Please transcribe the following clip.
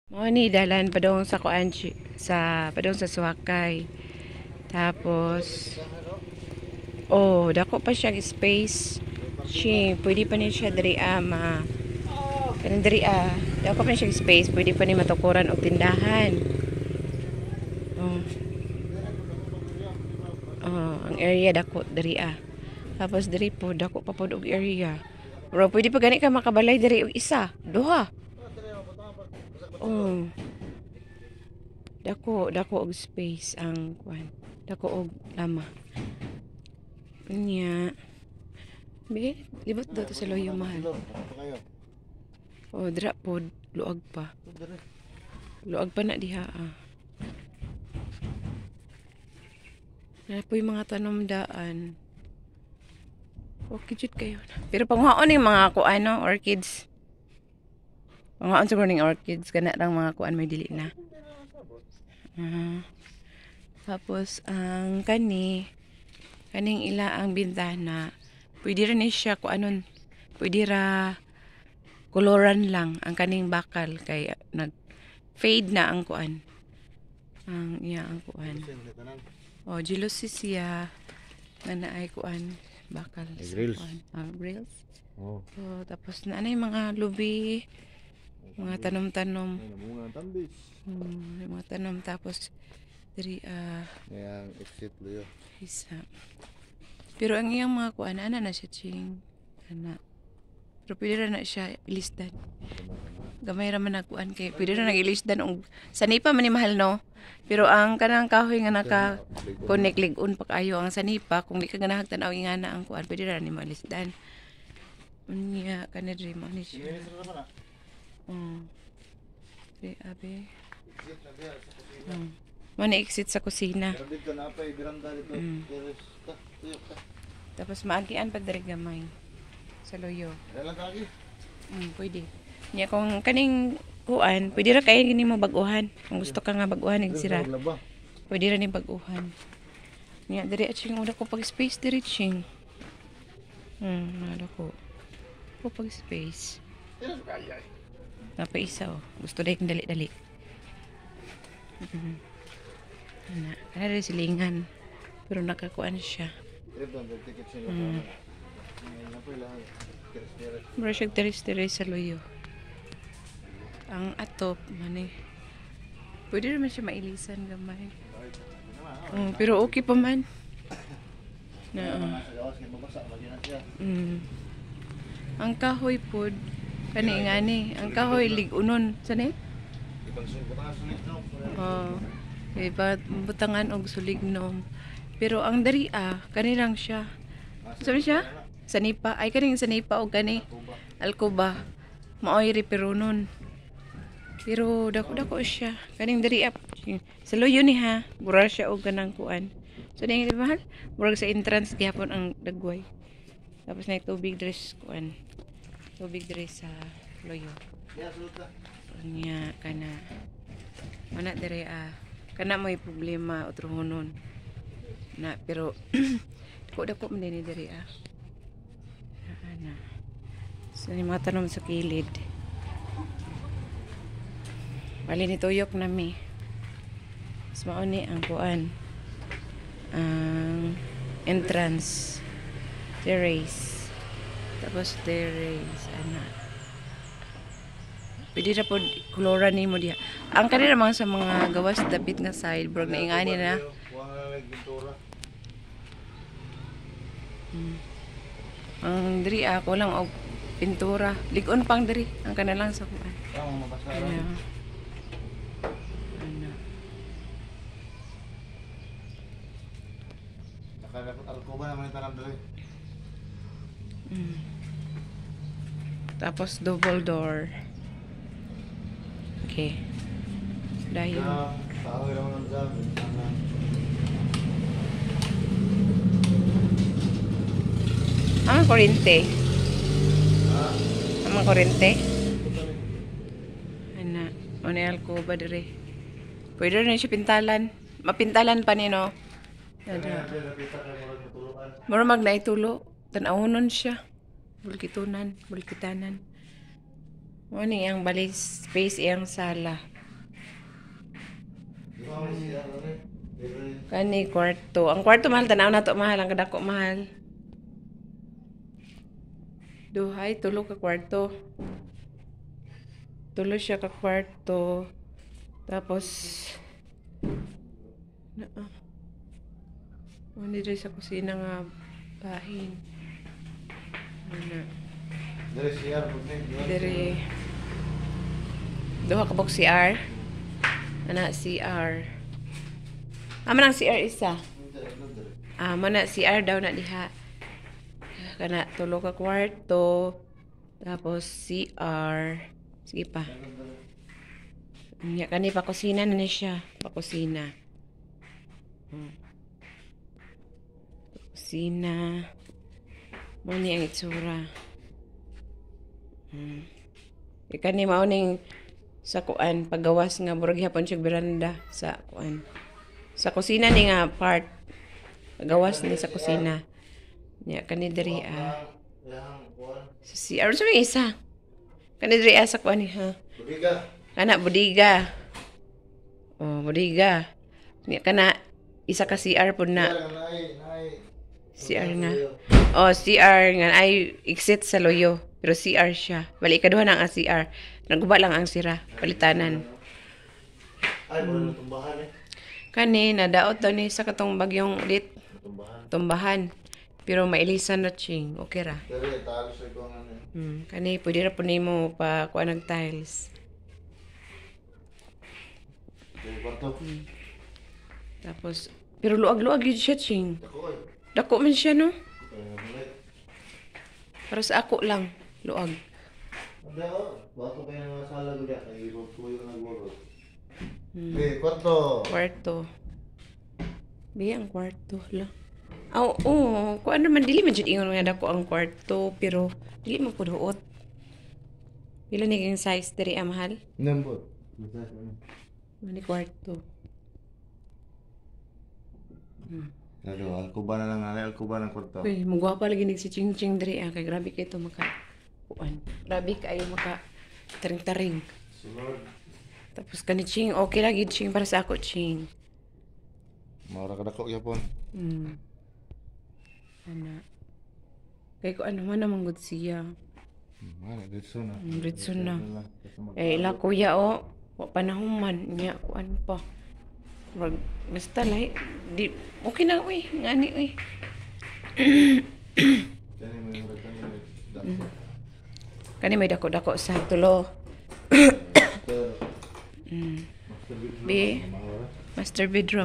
Mo ni dalan padung sa kuan sa padung sa Suwakay. Tapos dako pa siya space. Pwede pa ni siya diri ma kanang diri dako pa ni siya space, pwede pa ni matukuran og tindahan. Oh, ang area dako diri Tapos diri po dako pa pod og area. Pero pwede pa gani ka makabalay diri og isa, duha. Oh, dako og space ang kuan. Dako og lama. Unya. Libot daw to sa loyo mahal. Dira pod luag pa. Luag pa na diha Napoy mga tanom daan. Okay jud kayo na. Pero panghaon yung mga kuan no, orchids. Panghaon siguro ning orchids kana lang mga kuan may dili na. Tapos ang kaning ila ang bintana. Pwede rin siya kuanon. Pwede ra koloran lang ang kaning bakal kay nag fade na ang kuan. Ang kuan. Jealousy siya na naay kuan bakal sa Grills. kuan. Grills. Oh. Tapos na yung mga lubi, mga tanom-tanom. Mga tambis. Yung mga tanom tapos diri Yang exit lo yun. isa. Pero ang iyang mga kuan ana na siya ching ana. Pero pwede ra na siya ilisdan. Gamay ra man na kuan kay pwede ra nag-ilisdan og sanipa man ni mahal no. Pero ang kanang kahoy nga naka connect ligon pa kayo ang sanipa kung di ka ganahan tanaw ingana ang kuan pwede ra ni malisdan. Unya kana diri man ni siya. Di abi. Mana exit sa kusina. Dito na pa ibiranda dito. Tapos maagian pa diri gamay sa loyo. Dalang kaki. Pwede. Nya kung kaning kuan, pwede ra kay gini mo baguhan. Kung gusto ka nga baguhan ig sira. Pwede ra ni baguhan. Nya diri ching udah ko pag space diri ching. Nada ko. Ko pag space. Napaisa Gusto dai kong dali-dali. Kana rin silingan. Pero nakakuan siya. Bro siya teres-teres sa loyo. Ang atop mani. Pwede naman siya mailisan gamay. Pero okay pa man. Ang kahoy pod kani ang kahoy ligunon sani? Butangan og sulignom. Pero ang dari kani lang siya. Saan siya? Sanipa. Ay kaning sanipa o kani alcoba. Maoy riperonon. Pero dako siya. Kaning dari sa loyo ni Bura siya og kanang kuan. So ning mahal. Murag sa entrance gihapon ang dagway. Tapos na tubig dress kuan. Tubig dress sa loyo. Nya kana. Mana dere kana may problema utrohonon. Na pero dako man din diri So ni mga tanom sa kilid. Bali ni tuyok nami. Mas mauni ang kuan. Ang entrance terrace. Tapos terrace pwede na po koloran ni mo diha. Ang kanina mga sa mga gawas dapit nga side bro na ingani na. Ang diri ako lang og pintura. Ligon pang diri ang kanalang sa kuan. Tapos double door. Okay. Dayon. Ang kurente. Ang kurente. One alcoba dire. Pwede rin siya pintalan. Mapintalan pa ni no. Mura mag naitulo. Tanawonon siya. Bulkitanan. Mo ni ang bali space iyang sala. Kani kwarto. Ang kwarto mahal tanaw na to mahal, ang kadako mahal. Duhay tulo ka kwarto. Tulo siya ka kwarto. Tapos hindi rin sa kusina nga bahin. Ano? Dari siya, pagnig. Dari duha ka bok CR. Ana CR. Aman ang CR isa. Mana CR daw na diha. Kana tulo ka kwarto. Tapos CR. Sige pa. Nya kani pa kusina na ni siya. Pa kusina. Kusina. Mo ni ang itsura. Kani mao ning sa kuan paggawas nga murag hapon siya beranda sa kuan. Sa kusina ni nga part. Paggawas ni sa kusina. Nya kani diri sa CR sa may isa. Kani diri sa kuan ni ha. Budiga. Kana budiga. Oh, budiga. Nya kana isa ka CR pud na. CR na. Oh, CR nga ay exit sa loyo. Pero CR siya. Bali ikaduha na ang CR. Naguba lang ang sira. Palitanan. Ay, wala na tumbahan eh. Kani, nadaot daw ni sa katong bagyong ulit. Tumbahan. Tumbahan. Pero mailisan na ching. Okay ra. Pero talo sa ikaw nga na. Kani, pwede ra po nimo pa kuha ng tiles. Dari kwarto. Tapos, pero luag-luag yun siya ching. Ako eh. Dako man siya no? Kaya mulay. Para sa ako lang. Luag. Hindi ako. Bato kayo nga sala ko diya. Kaya ibang tuyo na nagwaro. Okay, kwarto. Kwarto. Biya ang kwarto. La. Oo. Kung ano man, dili man dyan ingon nga dako ang kwarto. Pero, dili man po doot. Pila naging size diri mahal? Nambot. Mani kwarto. Pero, alkuba na lang nga. Alkuba ng kwarto. Uy, magwapa lagi ni si Ching Ching diri kay grabe kay to maka kuan. Grabe kayo maka taring-taring. Sunod. Tapos kani Ching, okay lagi Ching para sa ako Ching. Maura ka dako yapon. Ana. Kay ko ano man namang good siya. Mana, ditso na. Ditso na. Eh ila kuya o, wa panahon man nya kuan pa. Wag basta lay di okay na uy, ngani uy. Kani may mura kani may dako. Kani may dako-dako sa tulo. Pero, B. Master bedroom.